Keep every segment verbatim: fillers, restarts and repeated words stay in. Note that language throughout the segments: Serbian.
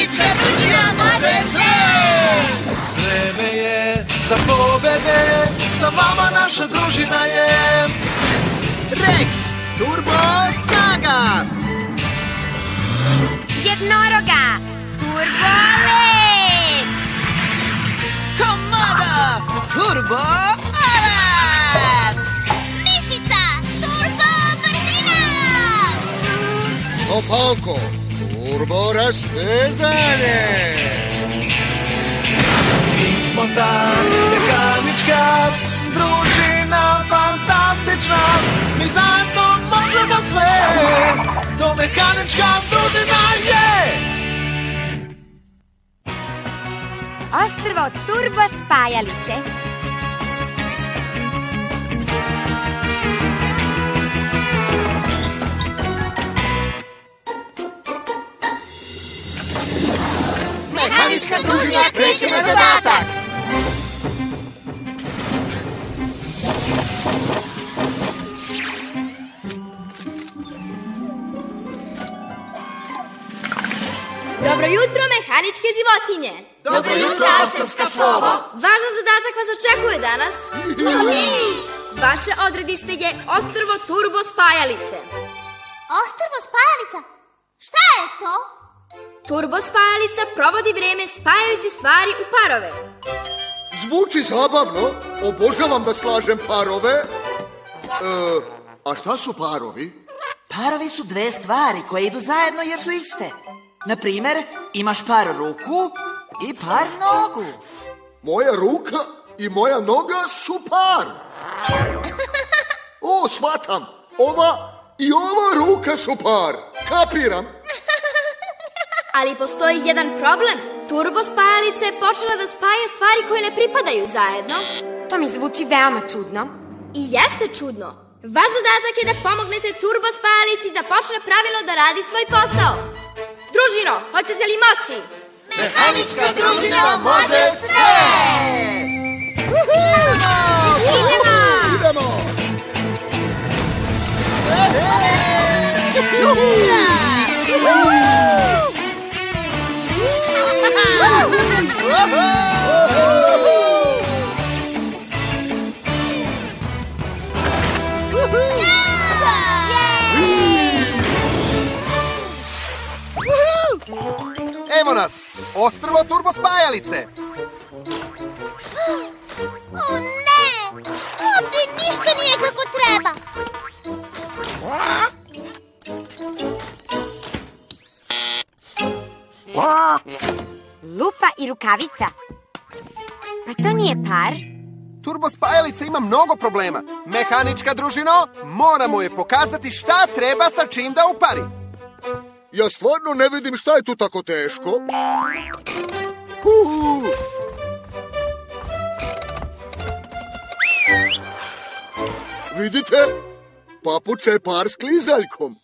Mehanička družina može sve! Vreme je za pobede, sa vama naša družina je Rex, turbo snaga! Jednoroga, turbo let! Komada, turbo alat! Mišica, turbo brzina! Opalko, turbo rastezanje! Mi smo ta mehanička družina fantastična, mi zajedno možemo sve, to mehanička družina je! Ostrvo turbo spajalice. Mehanička družina kreće na zadatak! Dobro jutro, mehaničke životinje! Dobro jutro, ostrovska slovo! Važan zadatak vas očekuje danas. Vaše odredište je ostrvo turbo spajalice. Ostrvo spajalica? Šta je to? Turbo spajalica provodi vreme spajajući stvari u parove. Zvuči zabavno, obožavam da slažem parove. E, a šta su parovi? Parovi su dve stvari koje idu zajedno jer su iste. Na primer, imaš par ruku i par nogu. Moja ruka i moja noga su par. O, shvatam, ova i ova ruka su par. Kapiram. Ali postoji jedan problem. Turbo spajalica je počela da spaja stvari koje ne pripadaju zajedno. To mi zvuči veoma čudno. I jeste čudno. Vaš zadatak je da pomognete turbo spajalici da počne pravilno da radi svoj posao. Družino, hoćete li moći? Mehanička družina može sve! Idemo! Idemo! Evo nas, ostrvo turbo spajalice! O ne! Ovdje ništa nije kako treba. Lupa i rukavica. Pa to nije par. Turbo spajalica ima mnogo problema. Mehanička družino, moramo je pokazati šta treba sa čim da upari. Ja stvarno ne vidim šta je tu tako teško. Uh. Vidite? Papuča je par s klizaljkom.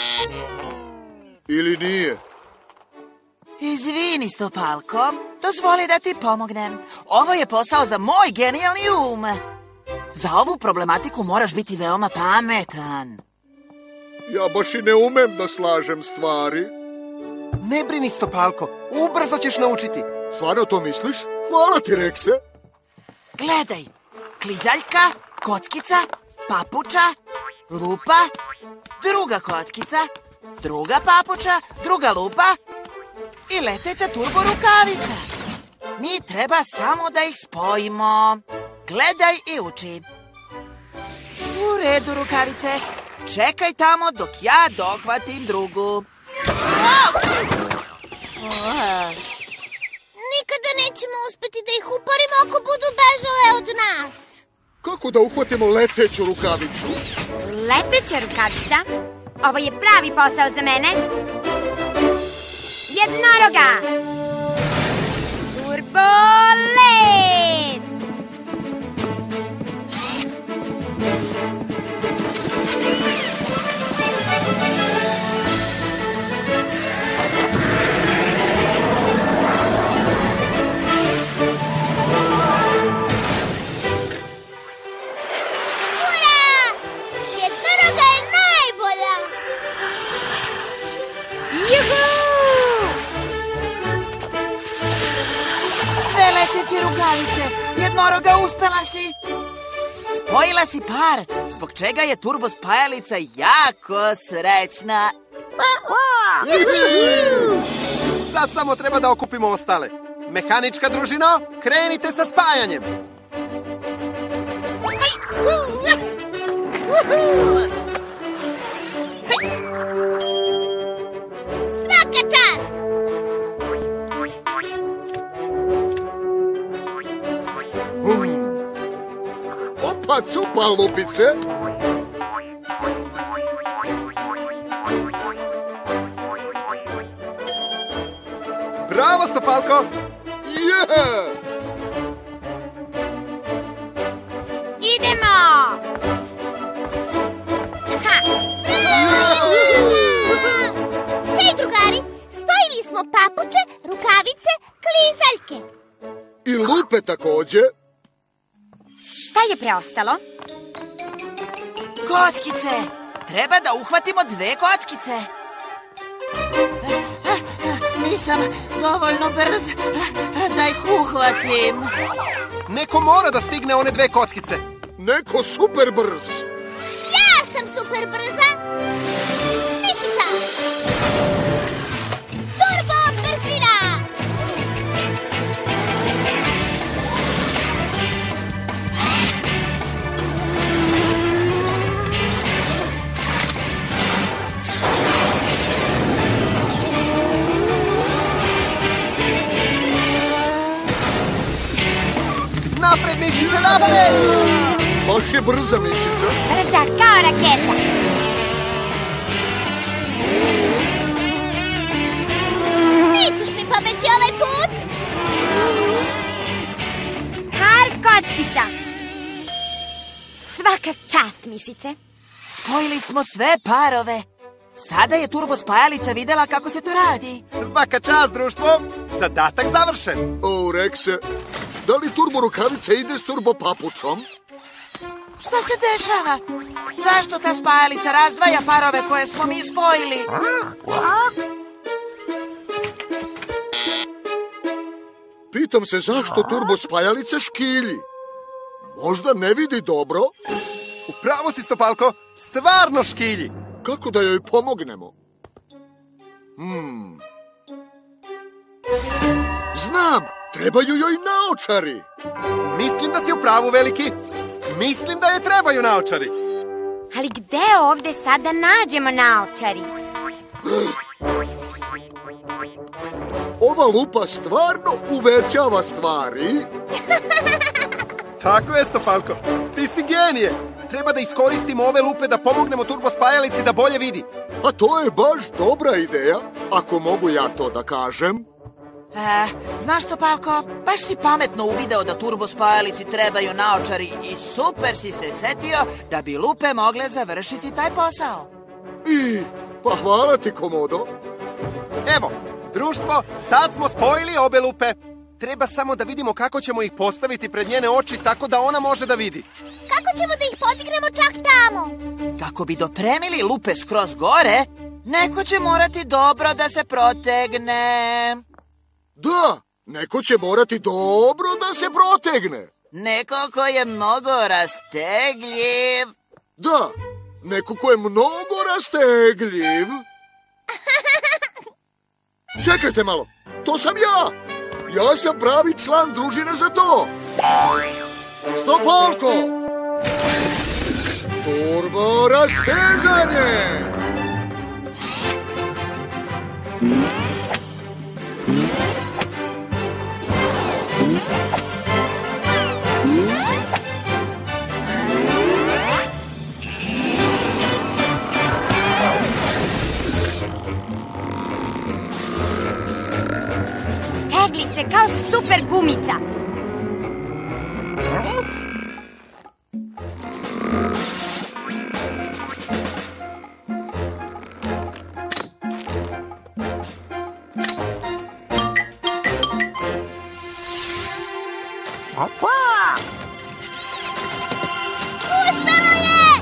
Ili nije? Izvini, Stopalko, dozvoli da ti pomognem. Ovo je posao za moj genijalni um. Za ovu problematiku moraš biti veoma pametan. Ja baš i ne umem da slažem stvari. Ne brini, Stopalko, ubrzo ćeš naučiti. Stvarno to misliš? Hvala ti, Rekse. Gledaj, klizaljka, kockica, papuča, lupa, druga kockica, druga papuča, druga lupa i leteća turbo rukavica. Mi treba samo da ih spojimo. Gledaj i uči. U redu, rukavice. Čekaj tamo dok ja dohvatim drugu. Nikada nećemo uspeti da ih uparimo ako budu bežale od nas. Kako da uhvatimo leteću rukavicu? Leteća rukavica? Ovo je pravi posao za mene. Jednoroga! Turbo let! Rukavice, jednoroga, uspela si. Spojila si par, zbog čega je turbo spajalica jako srećna. Sad samo treba da okupimo ostale. Mehanička družino, krenite sa spajanjem. Svaka čast! Opa, cupa, lupice. Bravo, Stopalko! Je! Idemo! Hej, drugari, spojili smo papuče, rukavice, klizaljke. I lupe takođe. Šta je preostalo? Kockice! Treba da uhvatimo dve kockice. Nisam dovoljno brz da ih uhvatim. Neko mora da stigne one dve kockice. Neko super brz. Ja sam super brza. Mišica. Turbo brzina. Napred, mišice, napred! Baš je brza mišica. Brza kao raketa. Nećeš mi pobeći ovaj put? Par kockica. Svaka čast, mišice. Spojili smo sve parove. Sada je turbo spajalica videla kako se to radi. Svaka čast, društvo! Zadatak završen. O, Rekse, da li turbo rukavica ide s turbo papučom? Šta se dešava? Zašto ta spajalica razdvaja parove koje smo mi spojili? Pitam se zašto turbo spajalica škilji. Možda ne vidi dobro? Upravo si, Stopalko, stvarno škilji. Kako da joj pomognemo? Hmm. Znam, trebaju joj naočari. Mislim da si u pravu, veliki. Mislim da joj trebaju naočari. Ali gde ovde sada nađemo naočari? Ova lupa stvarno uvećava stvari. Tako je, Stopalko. Ti si genije. Treba da iskoristimo ove lupe da pomognemo turbo spajalici da bolje vidi. A to je baš dobra ideja, ako mogu ja to da kažem. E, znaš što, Palko? Baš si pametno uvideo da turbo spajalici trebaju naočari i super si se setio da bi lupe mogle završiti taj posao. I, pa hvala ti, Komodo. Evo, društvo, sad smo spojili obe lupe. Treba samo da vidimo kako ćemo ih postaviti pred njene oči tako da ona može da vidi. Kako ćemo da ih podignemo čak tamo? Kako bi dopremili lupe skroz gore, neko će morati dobro da se protegne. Da, neko će morati dobro da se protegne. Neko ko je mnogo rastegljiv. Da, neko ko je mnogo rastegljiv. Čekajte malo, to sam ja. Ja sam pravi član družine za to. Stopalko! Turbo rastezanje! Tegli se kao super gumica. Uspelo je!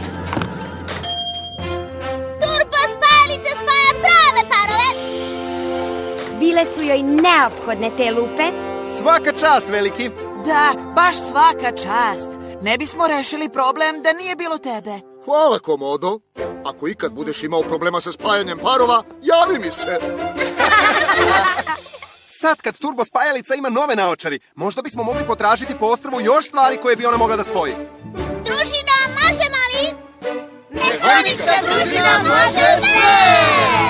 Turbo spajalica spaja prave parove. Bile su joj neophodne te lupe. Svaka čast, veliki. Da, baš svaka čast. Ne bismo rešili problem da nije bilo tebe. Hvala, Komodo. Ako ikad budeš imao problema sa spajanjem parova, javi mi se. Sad kad turbo spajalica ima nove naočari, možda bismo mogli potražiti po ostrvu još stvari koje bi ona mogla da spoji. Družina može, mali? Mehanička družina može sve!